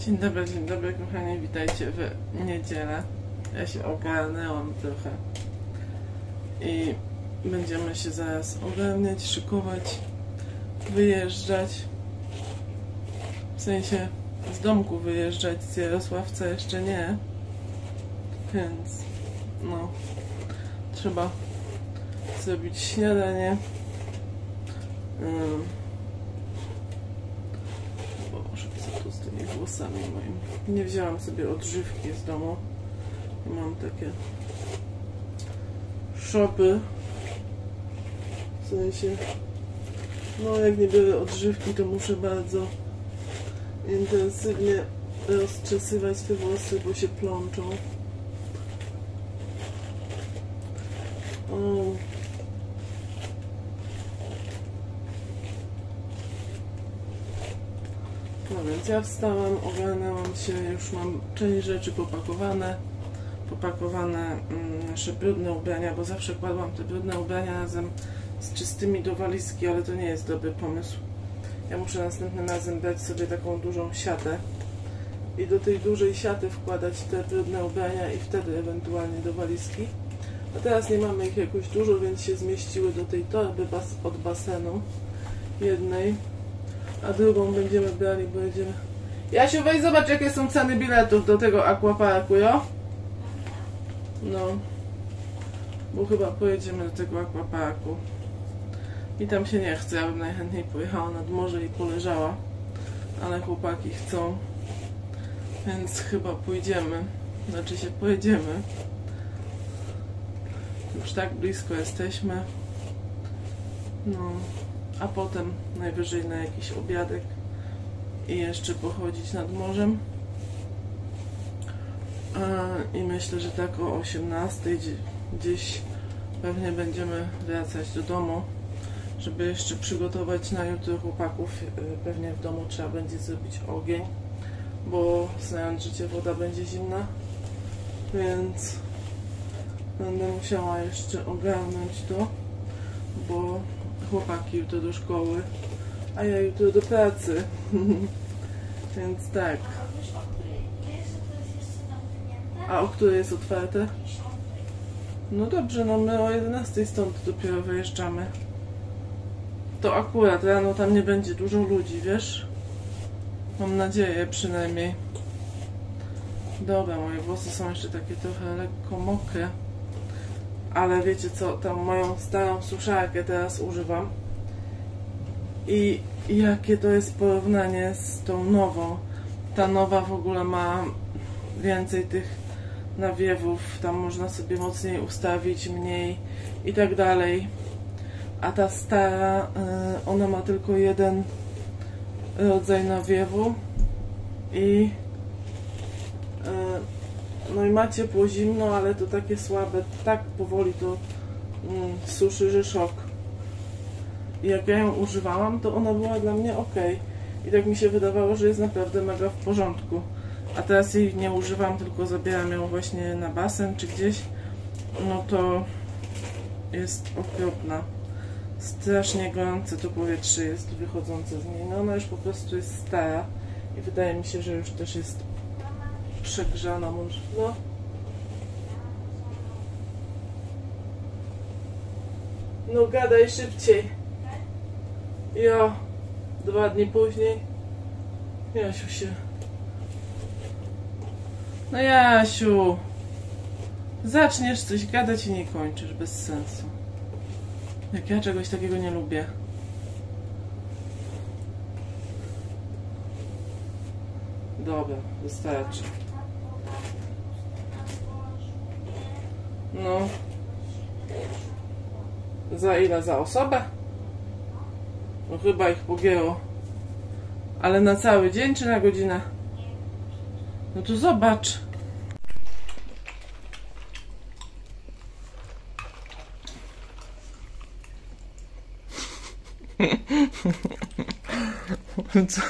Dzień dobry kochani, witajcie w niedzielę. Ja się ogarnęłam trochę i będziemy się zaraz ogarniać, szykować, wyjeżdżać. W sensie z domku wyjeżdżać, z Jarosławca jeszcze nie. Więc no, trzeba zrobić śniadanie. Boże, co tu z tymi włosami moimi? Nie wzięłam sobie odżywki z domu. Mam takie szopy. W sensie, no jak nie biorę odżywki, to muszę bardzo intensywnie rozczesywać te włosy, bo się plączą. No więc ja wstałam, ogarnęłam się, już mam część rzeczy popakowane nasze brudne ubrania, bo zawsze kładłam te brudne ubrania razem z czystymi do walizki, ale to nie jest dobry pomysł. Ja muszę następnym razem brać sobie taką dużą siatę i do tej dużej siaty wkładać te brudne ubrania i wtedy ewentualnie do walizki. A teraz nie mamy ich jakoś dużo, więc się zmieściły do tej torby od basenu jednej, a drugą będziemy brali, bo jedziemy... Jasiu, weź zobacz, jakie są ceny biletów do tego aquaparku, jo? No, bo chyba pojedziemy do tego aquaparku. I tam się nie chce, ja bym najchętniej pojechała nad morze i poleżała, ale chłopaki chcą, więc chyba pójdziemy, znaczy się pojedziemy. Już tak blisko jesteśmy, no, a potem najwyżej na jakiś obiadek i jeszcze pochodzić nad morzem. I myślę, że tak o 18 gdzieś pewnie będziemy wracać do domu, żeby jeszcze przygotować na jutro chłopaków. Pewnie w domu trzeba będzie zrobić ogień, bo znając życie, woda będzie zimna, więc będę musiała jeszcze ogarnąć to, bo chłopaki jutro do szkoły, a ja jutro do pracy. Więc tak. A o której jest otwarte? No dobrze, no my o 11 stąd dopiero wyjeżdżamy. To akurat rano tam nie będzie dużo ludzi, wiesz? Mam nadzieję przynajmniej. Dobra, moje włosy są jeszcze takie trochę lekko mokre. Ale wiecie co, tam moją starą suszarkę teraz używam. I jakie to jest porównanie z tą nową. Ta nowa w ogóle ma więcej tych nawiewów, tam można sobie mocniej ustawić, mniej i tak dalej. A ta stara, ona ma tylko jeden rodzaj nawiewu i no i ma ciepło, zimno, ale to takie słabe, tak powoli to suszy, że szok. I jak ja ją używałam, to ona była dla mnie ok. I tak mi się wydawało, że jest naprawdę mega w porządku. A teraz jej nie używam, tylko zabieram ją właśnie na basen czy gdzieś. No to jest okropna. Strasznie gorące to powietrze jest wychodzące z niej. No ona już po prostu jest stara. I wydaje mi się, że już też jest przegrzana może. No. No gadaj szybciej. Ja 2 dni później. Jasiu się... No Jasiu, zaczniesz coś gadać i nie kończysz, bez sensu. Jak ja czegoś takiego nie lubię. Dobra, wystarczy. No. Za ile? Za osobę? No chyba ich pogięło. Ale na cały dzień czy na godzinę? No to zobacz. Co?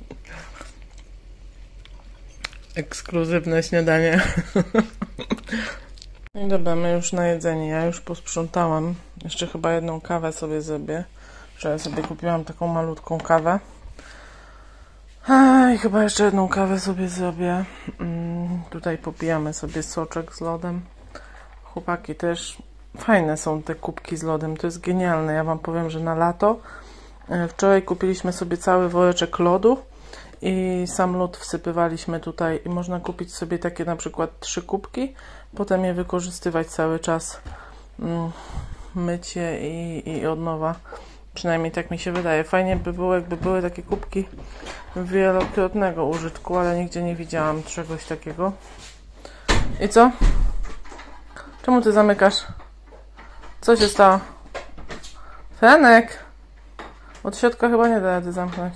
Ekskluzywne śniadanie. No i dobra, my już na jedzenie. Ja już posprzątałam. Jeszcze chyba jedną kawę sobie zrobię. Wczoraj sobie kupiłam taką malutką kawę. I chyba jeszcze jedną kawę sobie zrobię. Tutaj popijamy sobie soczek z lodem. Chłopaki też. Fajne są te kubki z lodem. To jest genialne. Ja wam powiem, że na lato wczoraj kupiliśmy sobie cały woreczek lodu i sam lód wsypywaliśmy tutaj i można kupić sobie takie na przykład 3 kubki, potem je wykorzystywać cały czas, myć je i od nowa. Przynajmniej tak mi się wydaje. Fajnie by było, jakby były takie kubki wielokrotnego użytku, ale nigdzie nie widziałam czegoś takiego. I co? Czemu ty zamykasz? Co się stało? Fenek! Od środka chyba nie da rady zamknąć.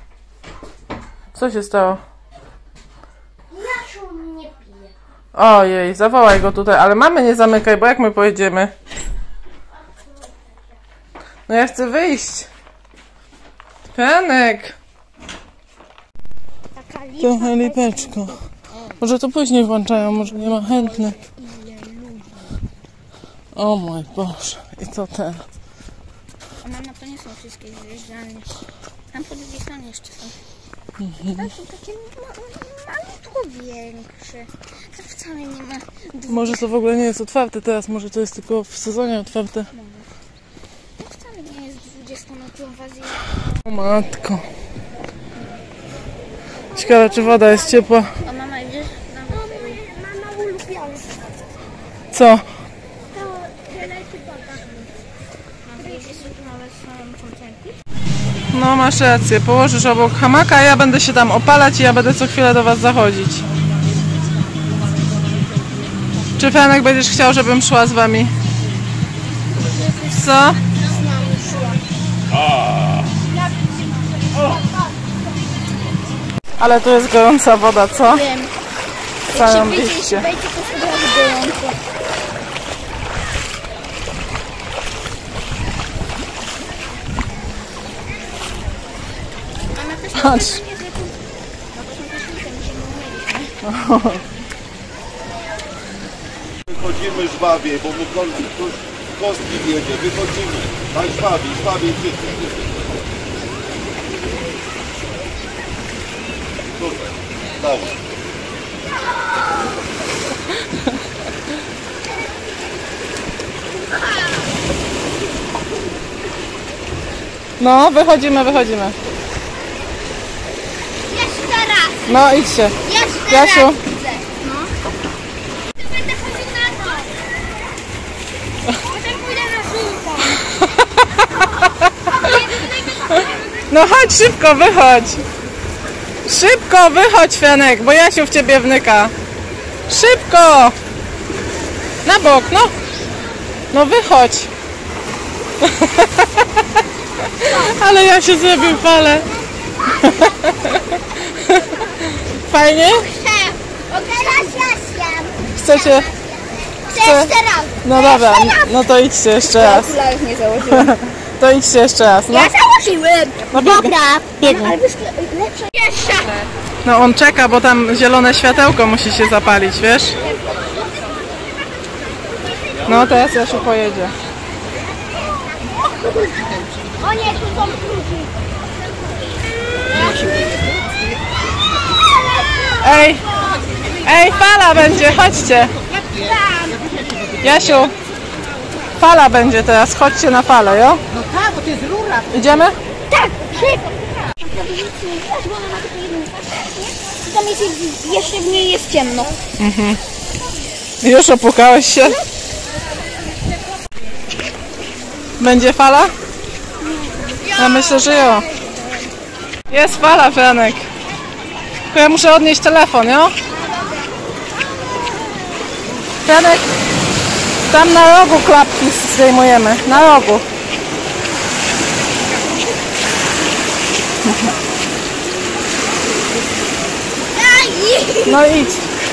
Co się stało? Jasiu mi nie pije. Ojej, zawołaj go tutaj, ale mamy nie zamykaj, bo jak my pojedziemy? No ja chcę wyjść. Fenek! Taka lipa. Trochę lipeczko. Może to później włączają, może nie ma chętnych. O mój Boże, i co teraz? A mama, to nie są wszystkie zjeżdżalnie. Tam po drugiej stronie jeszcze są. To są takie malutko większe. To wcale nie ma dwóch. Może to w ogóle nie jest otwarte teraz, może to jest tylko w sezonie otwarte. To wcale nie jest 20-metrowa zjeżdżalnia. O matko. Ciekawe, czy woda jest ciepła. A mama idzie? Mama ulubiała. Co? No masz rację, położysz obok hamaka, a ja będę się tam opalać i ja będę co chwilę do was zachodzić. Czy Fenek będziesz chciał, żebym szła z wami? Co? Ale tu jest gorąca woda, co? Wiem. Całym Jeśli liście. wejdzie, to sobie gorąco. Mama też Patrz. Wychodzimy żwawiej, bo mu kostki jedzie. Wychodzimy. Tak żwawiej wszyscy. Super. Dawaj. No, wychodzimy. Jeszcze raz. No, idźcie. Jeszcze Jasiu. raz chcę. No. Będę chodził na to. Potem pójdę na żółtą. No chodź szybko, wychodź. Szybko, wychodź, Fenek, bo Jasiu w ciebie wnyka. Szybko. Na bok, no. No wychodź. Ale Jasiu zrobił falę. Fajnie? Chcę. Teraz Jasia. Chcecie? Chcę jeszcze raz. No dobra, no to idźcie jeszcze raz. Okularów nie założyłem. To idźcie jeszcze raz, no. Ja założyłem. No biegnij. Dobra. Biegnij. Ale lepsze. Jeszcze. No on czeka, bo tam zielone światełko musi się zapalić, wiesz? No teraz Jasiu pojedzie. O nie, tu są kluczy. Ej, fala będzie, chodźcie. Jasiu, fala będzie teraz, chodźcie na falę, jo? No tak, bo to jest rura. Idziemy? Tak, szybko. Tam jest jeszcze w niej jest ciemno. Już opłukałeś się? Będzie fala? Ja myślę, że jo. Jest fala, Franek. Tylko ja muszę odnieść telefon, jo? Franek, tam na rogu klapki zdejmujemy. Na rogu. No idź.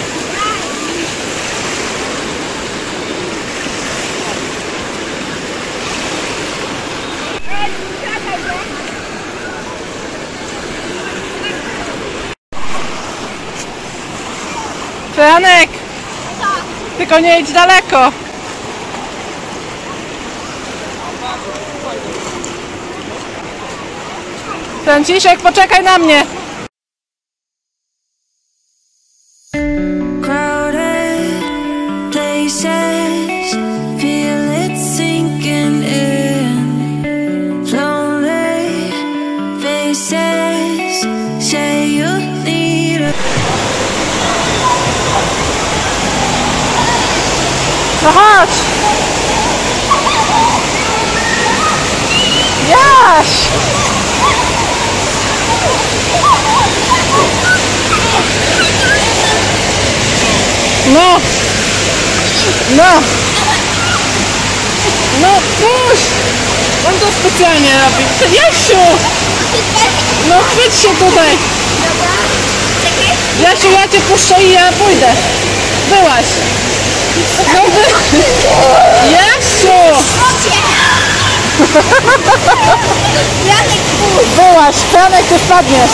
Franek! Tylko nie idź daleko. Franciszek, poczekaj na mnie. Chodź! Jaś! No! No! No puść! On to specjalnie robi. Jasiu! No chwyć się tutaj! Jasiu, ja cię puszczę i ja pójdę. Byłaś! No Jasiu! Byłaś! Franek, ty spadniesz!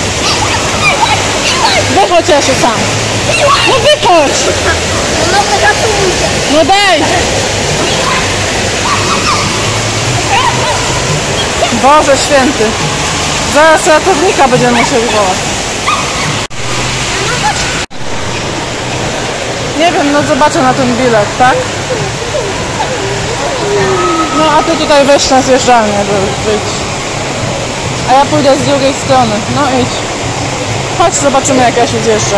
Wychodź, Jasiu, sam! No wychodź! No daj! Boże święty! Zaraz ratownika będziemy musieli wołać. Nie wiem, no zobaczę na ten bilet, tak? No a ty tutaj weź na zjeżdżalnię, wyjdź. A ja pójdę z drugiej strony. No idź. Chodź, zobaczymy, jak ja się zjeżdżę.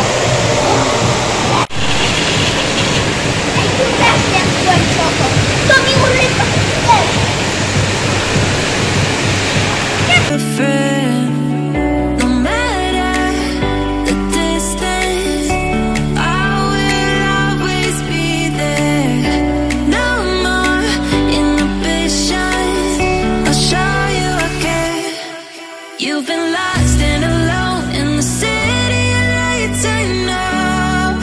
You've been lost and alone in the city of lights, I know.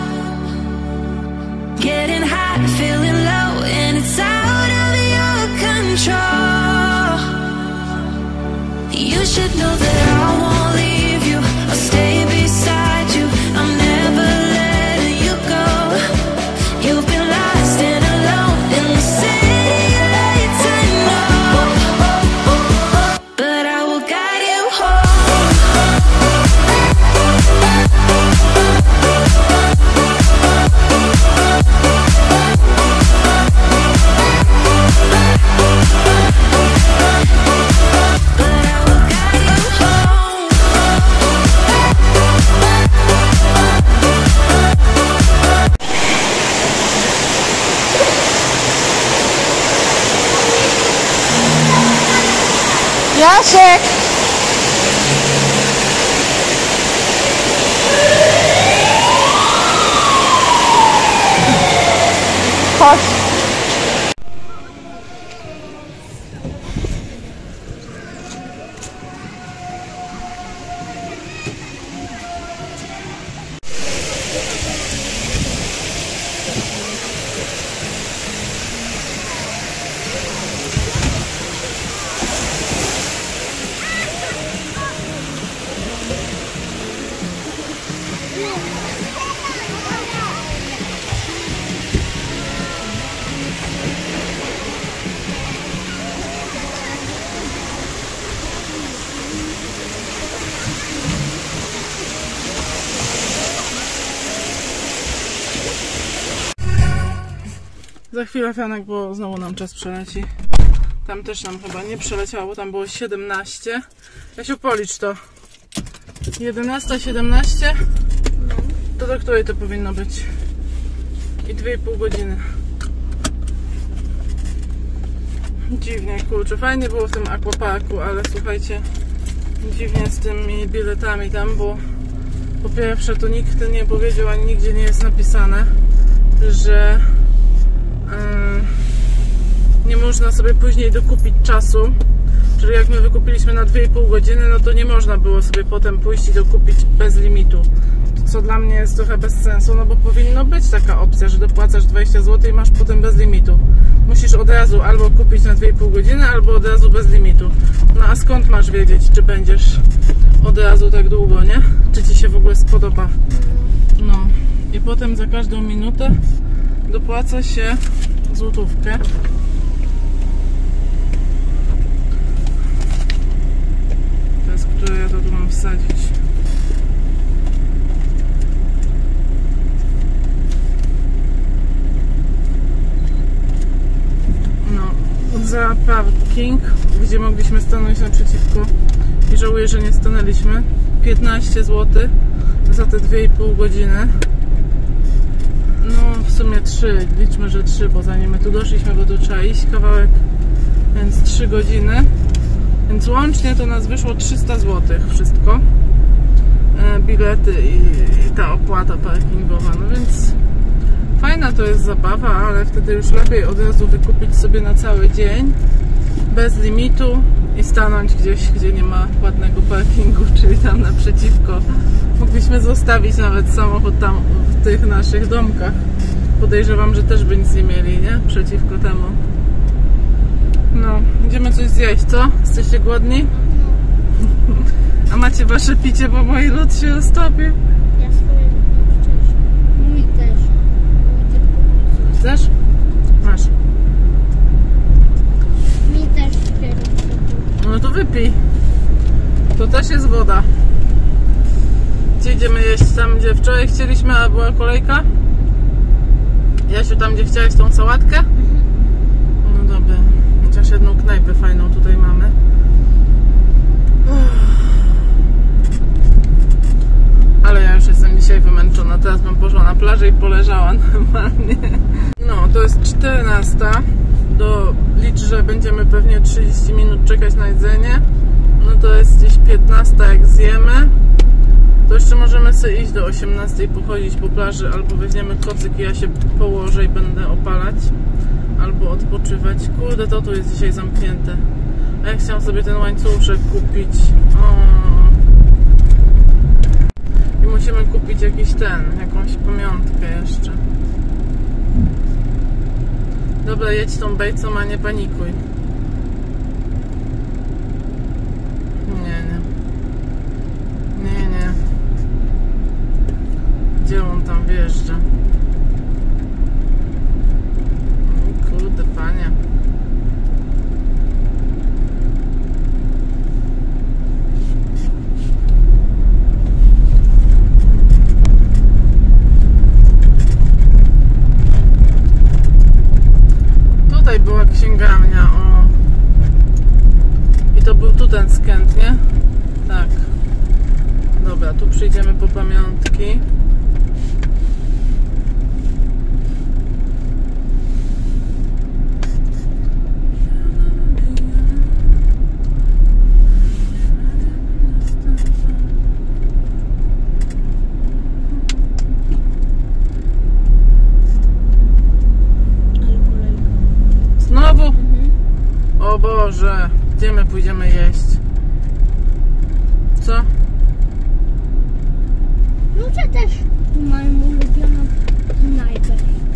Getting high, feeling low, and it's out of your control. You should know that I won't leave you. I'll stay beside you. I'm never letting you go. You've been lost and alone in the city of lights, I know. But I will guide you home. But I will guide you home. Jasiek! Chodź! Za chwilę, Franek, bo znowu nam czas przeleci. Tam też nam chyba nie przeleciało, tam było 17. Jasiu, policz to. 11, 17? To do której to powinno być? I 2,5 godziny. Dziwnie, kurczę. Fajnie było w tym aquaparku, ale słuchajcie, dziwnie z tymi biletami tam, bo po pierwsze to nikt nie powiedział, ani nigdzie nie jest napisane, że nie można sobie później dokupić czasu. Czyli jak my wykupiliśmy na 2,5 godziny, no to nie można było sobie potem pójść i dokupić bez limitu. Co dla mnie jest trochę bez sensu, no bo powinno być taka opcja, że dopłacasz 20 zł i masz potem bez limitu. Musisz od razu albo kupić na 2,5 godziny, albo od razu bez limitu. No a skąd masz wiedzieć, czy będziesz od razu tak długo, nie? Czy ci się w ogóle spodoba? No i potem za każdą minutę dopłaca się złotówkę. Teraz, które ja to tu mam wsadzić? No, za parking, gdzie mogliśmy stanąć naprzeciwko i żałuję, że nie stanęliśmy. 15 zł za te 2,5 godziny. No w sumie 3, liczmy, że 3, bo zanim my tu doszliśmy, bo tu trzeba iść kawałek, więc 3 godziny. Więc łącznie to nas wyszło 300 zł wszystko. Bilety i ta opłata parkingowa, no więc fajna to jest zabawa, ale wtedy już lepiej od razu wykupić sobie na cały dzień bez limitu i stanąć gdzieś, gdzie nie ma płatnego parkingu, czyli tam naprzeciwko. Mogliśmy zostawić nawet samochód tam w tych naszych domkach. Podejrzewam, że też by nic nie mieli, nie? Przeciwko temu. No, idziemy coś zjeść, co? Jesteście głodni? A macie wasze picie, bo mój lód się roztopi. Ja swoje wcześniej. Mój też. Chcesz? Masz. Mi też dopiero. No to wypij. To też jest woda. Gdzie idziemy jeść? Tam, gdzie wczoraj chcieliśmy, a była kolejka? Jasiu, tam, gdzie chciałeś tą sałatkę? No dobra. Chociaż jedną knajpę fajną tutaj mamy. Ale ja już jestem dzisiaj wymęczona. Teraz bym poszła na plażę i poleżała normalnie. No, to jest 14. Licz, że będziemy pewnie 30 minut czekać na jedzenie. No to jest gdzieś 15, jak zjemy. To jeszcze możemy sobie iść do 18 pochodzić po plaży, albo weźmiemy kocyk i ja się położę i będę opalać, albo odpoczywać. Kurde, to tu jest dzisiaj zamknięte. A ja chciałam sobie ten łańcuszek kupić. I musimy kupić jakąś pamiątkę jeszcze. Dobra, jedź tą bejcą, a nie panikuj. Nie. Gdzie on tam wjeżdża? Kurde, panie. Tutaj była księgarnia, o. I to był tu ten skręt, nie? Tak. Dobra, tu przyjdziemy po pamiątki. Znowu? O Boże, gdzie my pójdziemy jeść? Co? Muszę też moją ulubioną knajpę.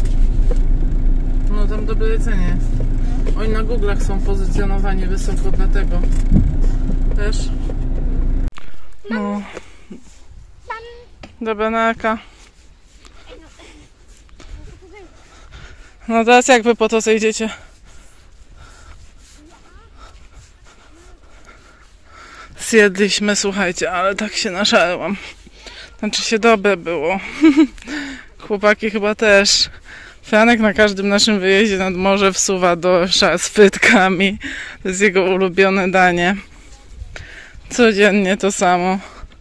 No tam dobre jedzenie jest. Oni na Google'ach są pozycjonowani wysoko, dlatego też. No. Dobra, narka. No teraz jak wy po to zejdziecie? Zjedliśmy, słuchajcie, ale tak się naszarłam. Znaczy się dobre było. Chłopaki chyba też. Franek na każdym naszym wyjeździe nad morze wsuwa do szar z frytkami. To jest jego ulubione danie. Codziennie to samo.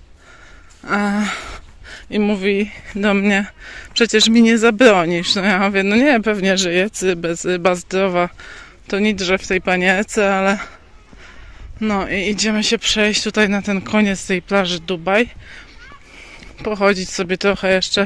I mówi do mnie, przecież mi nie zabronisz. No ja mówię, no nie, pewnie, że jedz bez ryba zdrowa. To nic, że w tej panierce, ale... No i idziemy się przejść tutaj na ten koniec tej plaży Dubaj. Pochodzić sobie trochę jeszcze.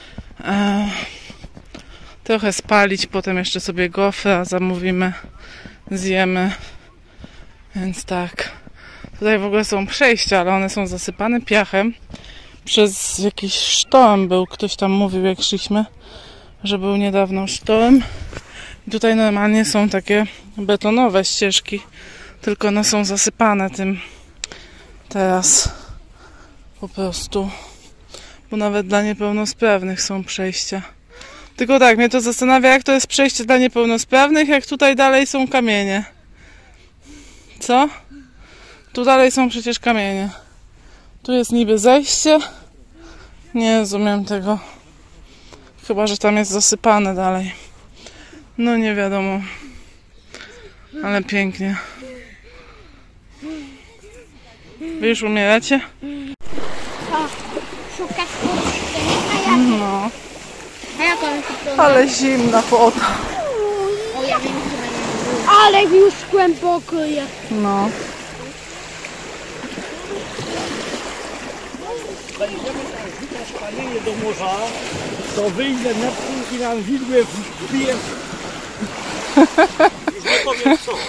Trochę spalić, potem jeszcze sobie gofra zamówimy, zjemy. Więc tak. Tutaj w ogóle są przejścia, ale one są zasypane piachem. Przez jakiś sztorm był, ktoś tam mówił, jak szliśmy, że był niedawno sztorm. I tutaj normalnie są takie betonowe ścieżki, tylko one są zasypane tym teraz po prostu, bo nawet dla niepełnosprawnych są przejścia. Tylko tak, mnie to zastanawia, jak to jest przejście dla niepełnosprawnych, jak tutaj dalej są kamienie. Co? Tu dalej są przecież kamienie. Tu jest niby zejście. Nie rozumiem tego. Chyba, że tam jest zasypane dalej. No nie wiadomo. Ale pięknie. Wy już umieracie? Co? Szukasz puszki, a ja... No. A jak on kupił? Ale zimna woda. O, ja wiem, że będzie. Ale już głęboko jest. No. Panienie do morza, to wyjdę na pół i nam widły wbiję. Już nie powiem co.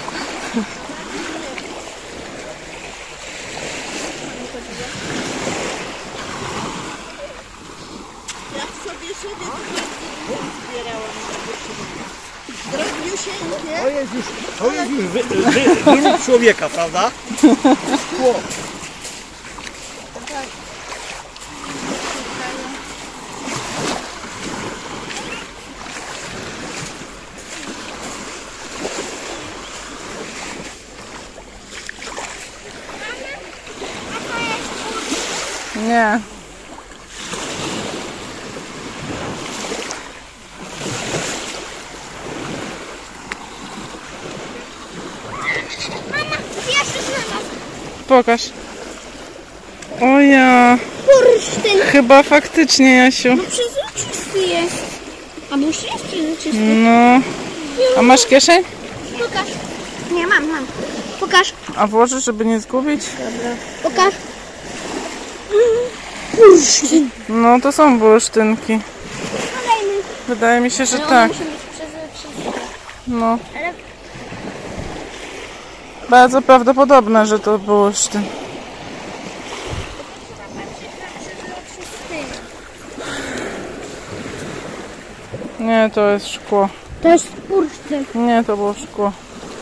To jest już wyrób człowieka, prawda? Szkło. Nie. Pokaż. O ja. Bursztyn. Chyba faktycznie, Jasiu. No przezroczysty jest. A bursztyn jest przezroczysty. No. A masz kieszeń? Pokaż. Nie, mam. Pokaż. A włożysz, żeby nie zgubić? Pokaż. No to są bursztynki. Kolejny. Wydaje mi się, że No, tak. muszę być przezroczysty. No. Ale Bardzo prawdopodobne, że to bursztyn. trzeba patrzeć na przezroczysty. Nie, to jest szkło. To jest bursztyn. Nie, to było szkło.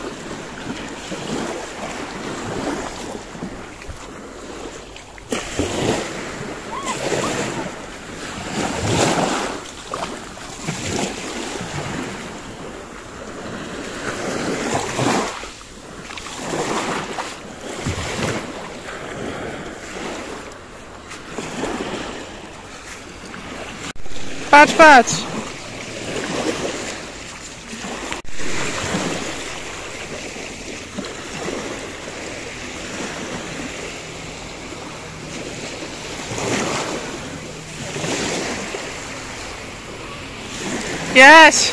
Patrz, patrz! Jaś!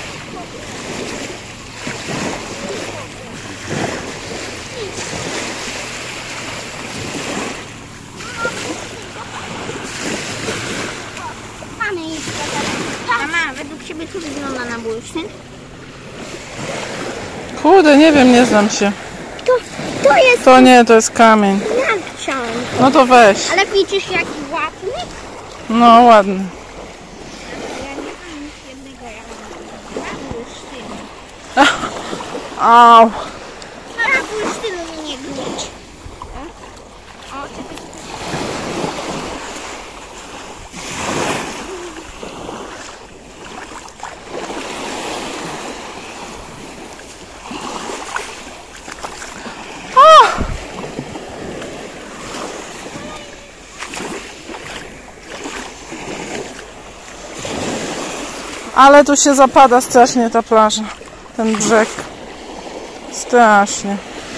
Mamy jeszcze. Mama, według ciebie co wygląda na bursztyn? Kurde, nie wiem, nie znam się. To jest To nie, to jest kamień. nakcian. No to weź. Ale widzisz jaki ładny? No, ładny. Ja nie mam nic jednego, ja mam dwa bursztyny. Au! A bursztynu mi nie gnieć. O, czekaj. Ale tu się zapada strasznie ta plaża, ten brzeg. Strasznie.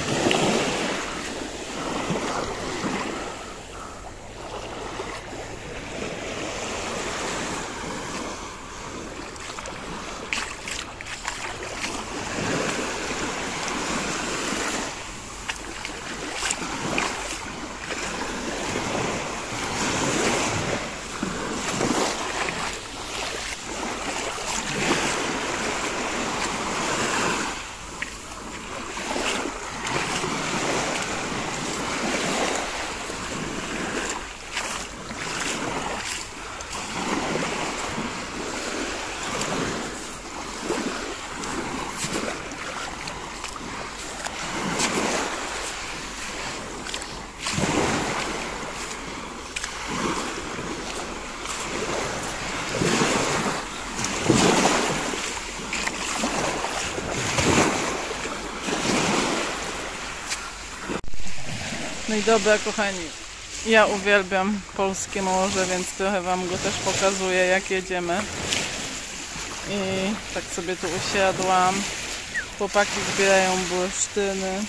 No i dobra, kochani, ja uwielbiam polskie morze, więc trochę wam go też pokazuję, jak jedziemy. I tak sobie tu usiadłam. Chłopaki zbierają bursztyny.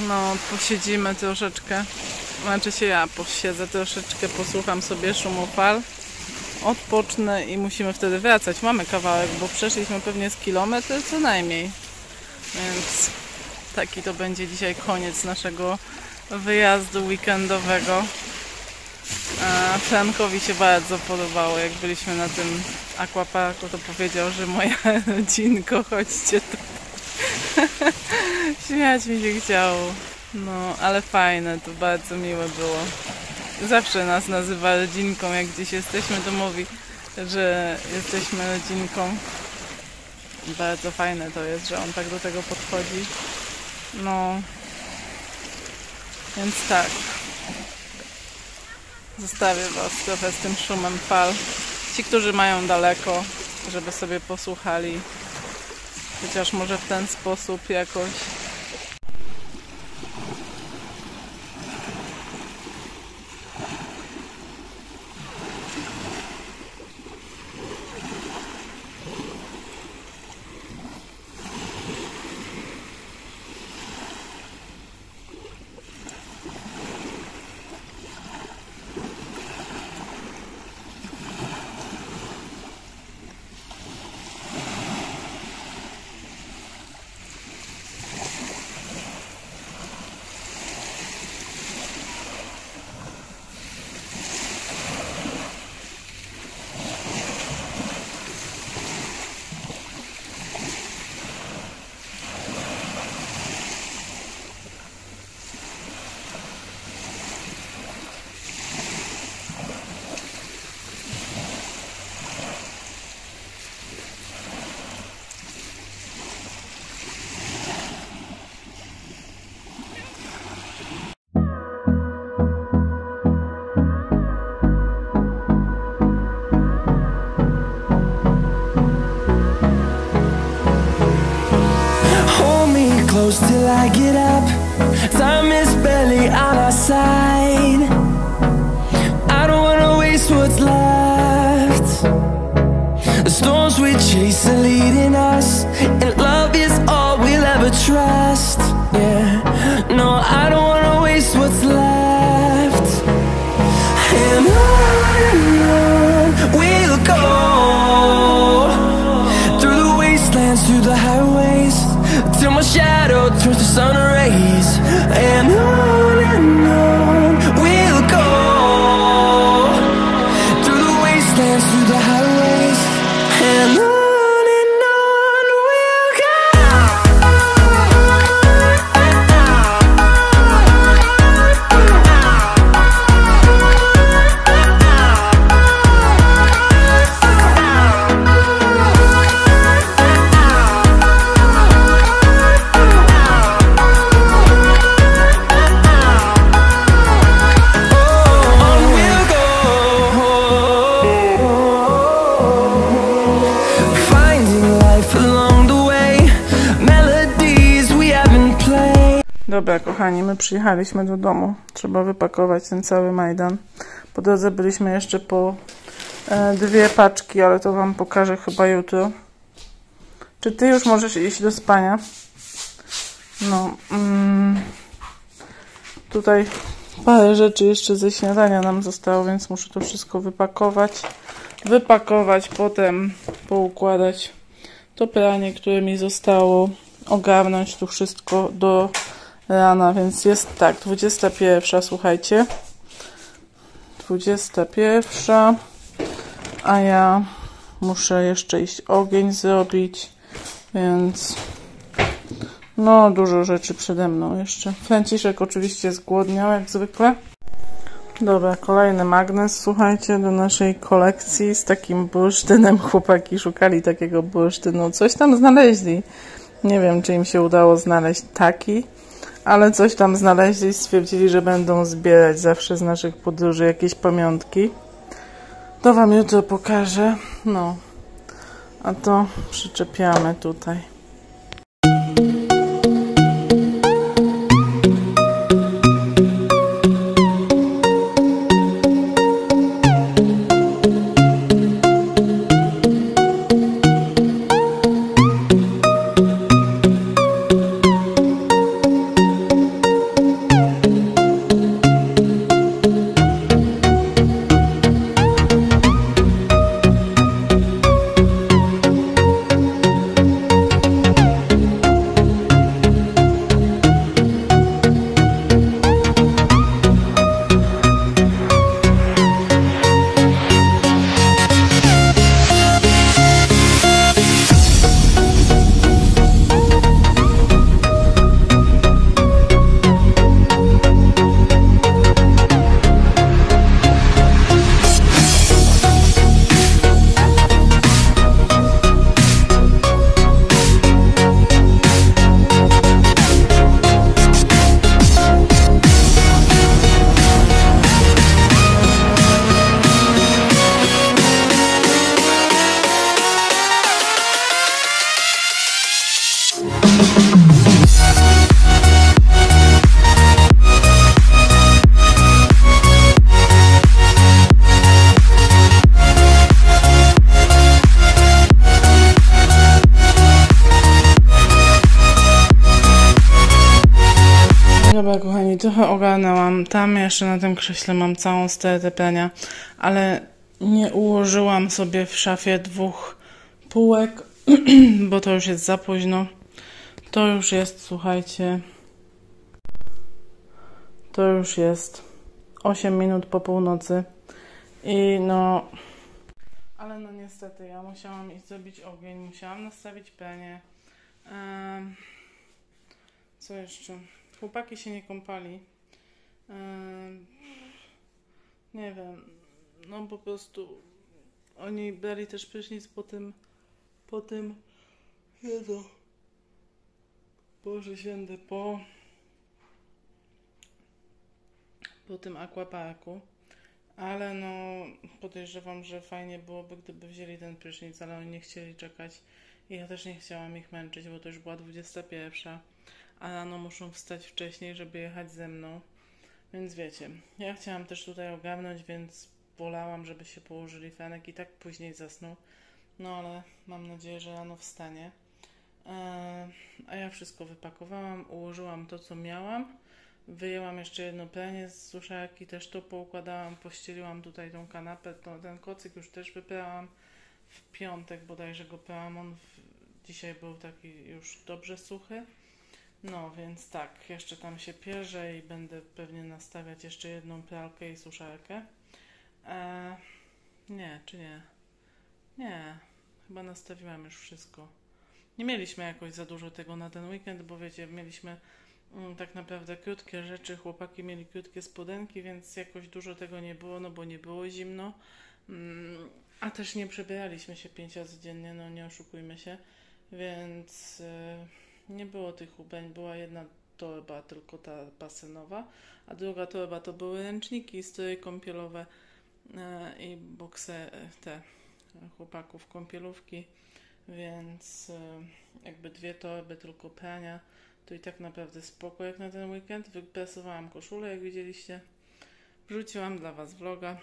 No, posiedzimy troszeczkę. Znaczy się ja posiedzę troszeczkę, posłucham sobie szumu fal. Odpocznę i musimy wtedy wracać. Mamy kawałek, bo przeszliśmy pewnie z kilometr co najmniej. Więc taki to będzie dzisiaj koniec naszego wyjazdu weekendowego. A Frankowi się bardzo podobało, jak byliśmy na tym aquaparku, to powiedział, że moja rodzinko, chodźcie tu. Śmiać mi się chciało. No, ale fajne, to bardzo miłe było. Zawsze nas nazywa rodzinką, jak gdzieś jesteśmy, to mówi, że jesteśmy rodzinką. Bardzo fajne to jest, że on tak do tego podchodzi. No, więc tak. Zostawię was trochę z tym szumem fal. Ci, którzy mają daleko, żeby sobie posłuchali. Chociaż może w ten sposób jakoś. Close till I get up. Time is barely on our side. I don't wanna waste what's left. The storms we chase are leading us, and love is all we'll ever trust. Yeah, no, I don't wanna waste what's left. And on we'll go, through the wastelands, through the highways, till my shadow turns to sun rays. And on we'll go, through the wastelands, through the highways. And on we'll go. Dobra, kochani, my przyjechaliśmy do domu. Trzeba wypakować ten cały Majdan. Po drodze byliśmy jeszcze po 2 paczki, ale to wam pokażę chyba jutro. Czy ty już możesz iść do spania? No, tutaj parę rzeczy jeszcze ze śniadania nam zostało, więc muszę to wszystko wypakować, potem poukładać to pranie, które mi zostało, ogarnąć tu wszystko do rana, więc jest tak, 21, słuchajcie, 21, a ja muszę jeszcze iść ogień zrobić, więc no dużo rzeczy przede mną jeszcze. Franciszek oczywiście zgłodniał jak zwykle. Dobra, kolejny magnes, słuchajcie, do naszej kolekcji z takim bursztynem. Chłopaki szukali takiego bursztynu, coś tam znaleźli. Nie wiem, czy im się udało znaleźć taki, ale coś tam znaleźli i stwierdzili, że będą zbierać zawsze z naszych podróży jakieś pamiątki. To wam jutro pokażę. No, a to przyczepiamy tutaj. trochę ogarnęłam. Tam jeszcze na tym krześle mam całą stertę prania, ale nie ułożyłam sobie w szafie 2 półek, bo to już jest za późno. To już jest, słuchajcie, to już jest 8 minut po północy i no, ale no niestety ja musiałam iść zrobić ogień, musiałam nastawić pranie. Co jeszcze? Chłopaki się nie kąpali. Nie wiem, no po prostu oni brali też prysznic po tym, Jezu, Boże Święty, po tym aquaparku, ale no podejrzewam, że fajnie byłoby, gdyby wzięli ten prysznic, ale oni nie chcieli czekać i ja też nie chciałam ich męczyć, bo to już była 21, a rano muszą wstać wcześniej, żeby jechać ze mną, więc wiecie, ja chciałam też tutaj ogarnąć, więc wolałam, żeby się położyli. Franek i tak później zasnął, no ale mam nadzieję, że rano wstanie. A ja wszystko wypakowałam, ułożyłam to, co miałam, wyjęłam jeszcze jedno pranie z suszarki, też to poukładałam, pościeliłam tutaj tą kanapę, ten kocyk już też wyprałam w piątek, bodajże go prałam, on dzisiaj był taki już dobrze suchy, no więc tak, jeszcze tam się pierzę i będę pewnie nastawiać jeszcze jedną pralkę i suszarkę. Nie, czy nie? Nie, chyba nastawiłam już wszystko. Nie mieliśmy jakoś za dużo tego na ten weekend, bo wiecie, mieliśmy tak naprawdę krótkie rzeczy, chłopaki mieli krótkie spodenki, więc jakoś dużo tego nie było, no bo nie było zimno, a też nie przebieraliśmy się 5 razy dziennie, no nie oszukujmy się, więc nie było tych ubrań, była jedna torba, tylko ta basenowa, a druga torba to były ręczniki, stroje kąpielowe i bokse te chłopaków kąpielówki, więc jakby 2 torby tylko prania, to i tak naprawdę spoko jak na ten weekend. Wypresowałam koszulę, jak widzieliście, wrzuciłam dla was vloga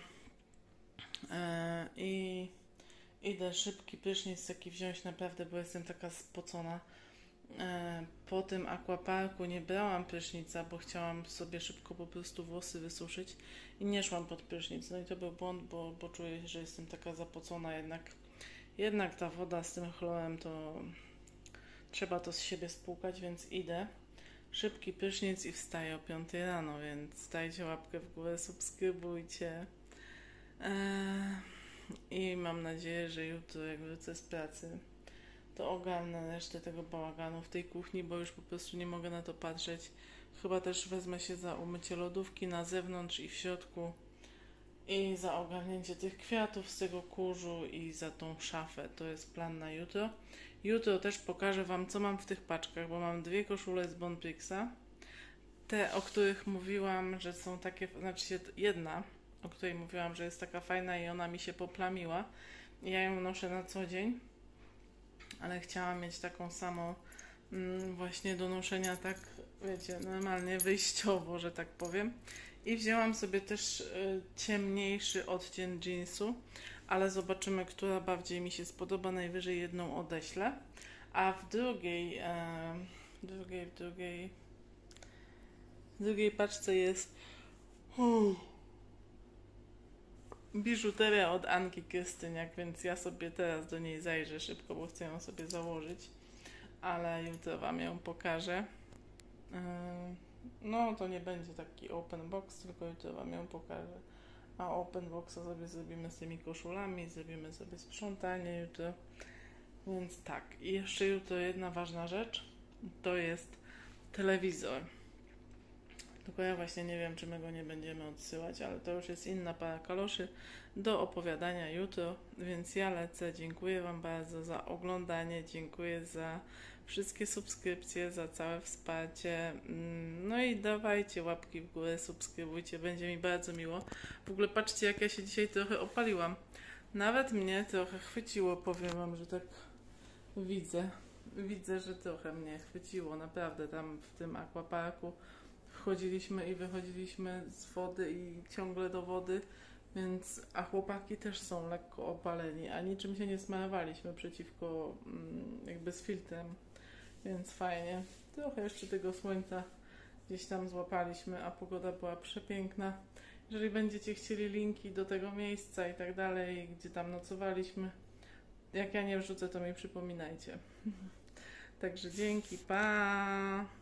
i idę szybki prysznic taki wziąć naprawdę, bo jestem taka spocona. Po tym aquaparku nie brałam prysznica, bo chciałam sobie szybko po prostu włosy wysuszyć i nie szłam pod prysznic. No i to był błąd, bo czuję, że jestem taka zapocona, jednak ta woda z tym chlorem, to trzeba to z siebie spłukać, więc idę. Szybki prysznic i wstaję o 5 rano, więc dajcie łapkę w górę, subskrybujcie. I mam nadzieję, że jutro jak wrócę z pracy, to ogarnę resztę tego bałaganu w tej kuchni, bo już po prostu nie mogę na to patrzeć. Chyba też wezmę się za umycie lodówki na zewnątrz i w środku i za ogarnięcie tych kwiatów z tego kurzu i za tą szafę. To jest plan na jutro. Jutro też pokażę wam, co mam w tych paczkach, bo mam 2 koszule z Bonprixa. Te, o których mówiłam, że są takie, znaczy jedna, o której mówiłam, że jest taka fajna i ona mi się poplamiła. Ja ją noszę na co dzień, ale chciałam mieć taką samą właśnie do noszenia, tak wiecie, normalnie wyjściowo, że tak powiem. I wzięłam sobie też ciemniejszy odcień jeansu, ale zobaczymy, która bardziej mi się spodoba, najwyżej jedną odeślę. A w drugiej paczce jest biżuteria od Anki Krystyniak, więc ja sobie teraz do niej zajrzę szybko, bo chcę ją sobie założyć, ale jutro wam ją pokażę. No to nie będzie taki open box, tylko jutro wam ją pokażę. A open boxa sobie zrobimy z tymi koszulami, zrobimy sobie sprzątanie jutro. Więc tak, i jeszcze jutro jedna ważna rzecz, to jest telewizor. Tylko ja właśnie nie wiem, czy my go nie będziemy odsyłać, ale to już jest inna para kaloszy do opowiadania jutro, więc ja lecę. Dziękuję wam bardzo za oglądanie, dziękuję za wszystkie subskrypcje, za całe wsparcie. No i dawajcie łapki w górę, subskrybujcie, będzie mi bardzo miło. W ogóle patrzcie, jak ja się dzisiaj trochę opaliłam. Nawet mnie trochę chwyciło, powiem wam, że tak widzę, że trochę mnie chwyciło, naprawdę tam w tym aquaparku wchodziliśmy i wychodziliśmy z wody i ciągle do wody, więc, a chłopaki też są lekko opaleni, a niczym się nie smarowaliśmy przeciwko, jakby z filtrem, więc fajnie. Trochę jeszcze tego słońca gdzieś tam złapaliśmy, a pogoda była przepiękna. Jeżeli będziecie chcieli linki do tego miejsca i tak dalej, gdzie tam nocowaliśmy, jak ja nie wrzucę, to mi przypominajcie. Także dzięki, pa!